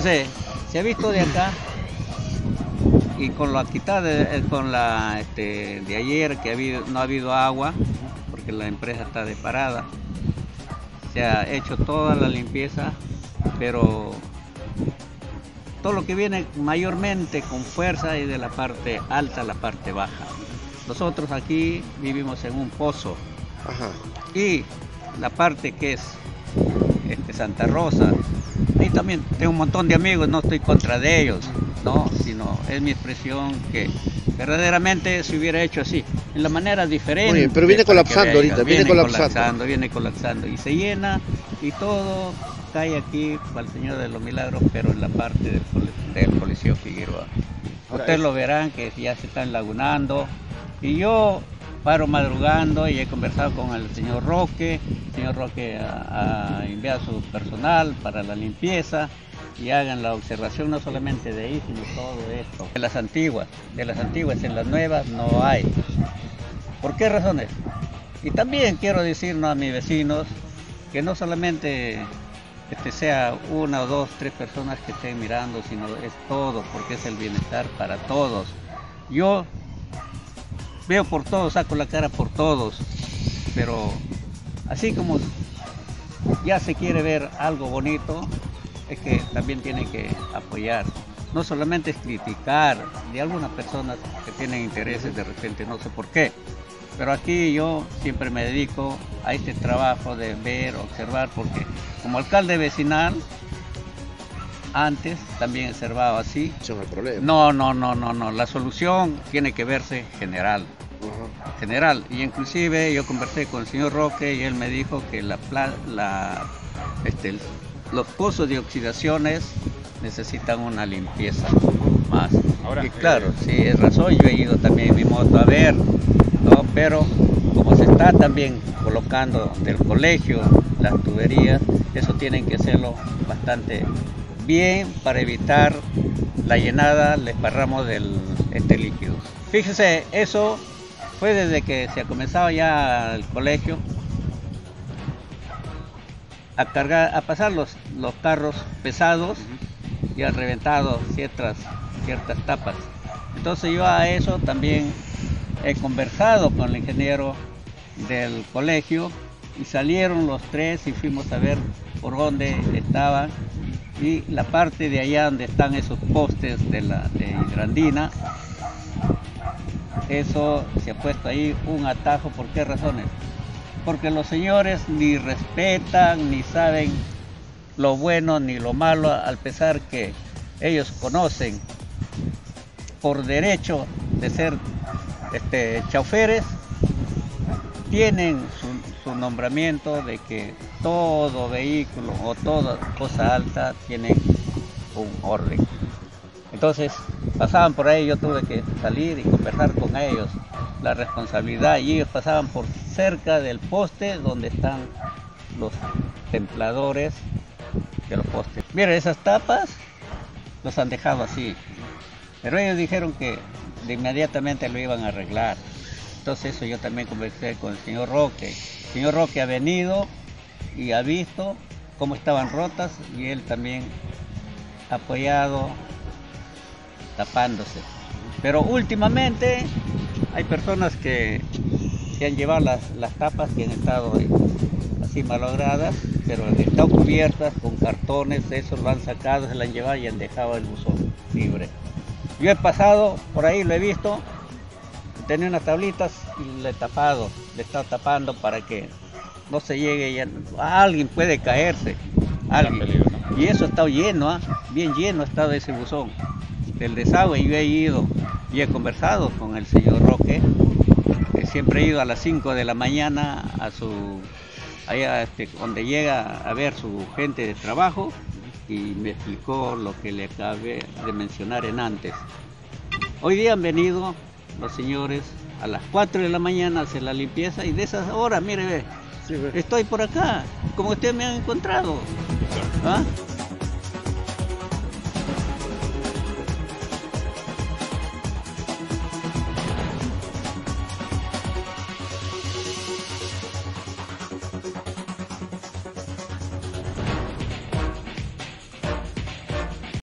Fíjense, se ha visto de acá y con la quitada de ayer que no ha habido agua porque la empresa está de parada. Se ha hecho toda la limpieza, pero todo lo que viene mayormente con fuerza es de la parte alta a la parte baja. Nosotros aquí vivimos en un pozo. Ajá. Y la parte que es Santa Rosa, y también tengo un montón de amigos, no estoy contra de ellos, no, sino es mi expresión que verdaderamente se hubiera hecho así, en la manera diferente. Oye, pero viene colapsando ahorita, viene colapsando y se llena y todo cae aquí para el Señor de los Milagros, pero en la parte del Coliseo Figueroa. Ustedes lo verán que ya se están lagunando y yo paro madrugando y he conversado con el señor Roque. El señor Roque ha enviado su personal para la limpieza y hagan la observación no solamente de ahí, sino todo esto. De las antiguas, en las nuevas no hay. ¿Por qué razones? Y también quiero decirnos a mis vecinos que no solamente sea una o dos, tres personas que estén mirando, sino es todo, porque es el bienestar para todos. Yo veo por todos, saco la cara por todos, pero así como ya se quiere ver algo bonito, es que también tiene que apoyar. No solamente es criticar de algunas personas que tienen intereses de repente, no sé por qué, pero aquí yo siempre me dedico a este trabajo de ver, observar, porque como alcalde vecinal, antes también observaba así. Eso no es problema. No, la solución tiene que verse general. General, y inclusive yo conversé con el señor Roque y él me dijo que los pozos de oxidaciones necesitan una limpieza más. Ahora, y claro, sí, es razón, yo he ido también en mi moto a ver, ¿no? Pero como se está también colocando del colegio las tuberías, eso tienen que hacerlo bastante bien para evitar la llenada, el esparramo del líquido. Fíjese, eso fue desde que se ha comenzado ya el colegio a pasar los carros pesados y han reventado ciertas tapas. Entonces yo a eso también he conversado con el ingeniero del colegio y salieron los tres y fuimos a ver por dónde estaban, y la parte de allá donde están esos postes de hidrandina, eso se ha puesto ahí un atajo. ¿Por qué razones? Porque los señores ni respetan, ni saben lo bueno ni lo malo, al pesar que ellos conocen por derecho de ser choferes, tienen su nombramiento de que todo vehículo o toda cosa alta tiene un orden. Entonces pasaban por ahí, yo tuve que salir y conversar con ellos la responsabilidad, y ellos pasaban por cerca del poste donde están los templadores de los postes. Mira, esas tapas los han dejado así, pero ellos dijeron que de inmediatamente lo iban a arreglar. Entonces eso yo también conversé con el señor Roque. El señor Roque ha venido y ha visto cómo estaban rotas y él también ha apoyado tapándose. Pero últimamente hay personas que han llevado las tapas que han estado así malogradas, pero han estado cubiertas con cartones, eso lo han sacado, se lo han llevado y han dejado el buzón libre. Yo he pasado por ahí, lo he visto, tenía unas tablitas y le he estado tapando para que no se llegue, alguien puede caerse, alguien. Y eso ha estado lleno, bien lleno ha estado ese buzón del desagüe. Yo he ido y he conversado con el señor Roque, que siempre he ido a las 5 de la mañana allá donde llega a ver su gente de trabajo, y me explicó lo que le acabé de mencionar en antes. Hoy día han venido los señores a las 4 de la mañana a hacer la limpieza, y de esas horas, mire, estoy por acá, como ustedes me han encontrado. ¿Ah?